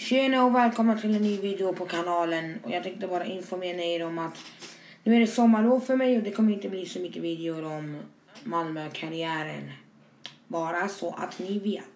Tjena och välkomna till en ny video på kanalen. Och jag tänkte bara informera er om att nu är det sommarlov för mig och det kommer inte bli så mycket videor om Malmö-karriären. Bara så att ni vet.